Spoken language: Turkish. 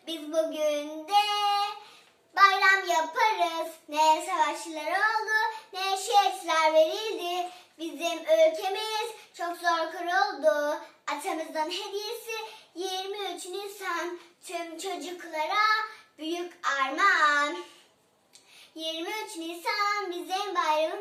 Biz bugün de bayram yaparız. Ne savaşlar oldu, ne şehitler verildi. Bizim ülkemiz çok zor kuruldu. Atamızdan hediyesi 23 Nisan tüm çocuklara büyük armağan. 23 Nisan bizim bayramımız.